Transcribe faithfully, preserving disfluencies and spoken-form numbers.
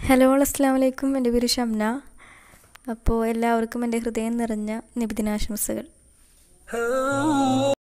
Hello അസ്സലാമു അലൈക്കും. എൻ്റെ പേര് ഷംന. അപ്പോൾ എല്ലാവർക്കും എൻ്റെ ഹൃദയം നിറഞ്ഞ നബിദിനാശംസകൾ.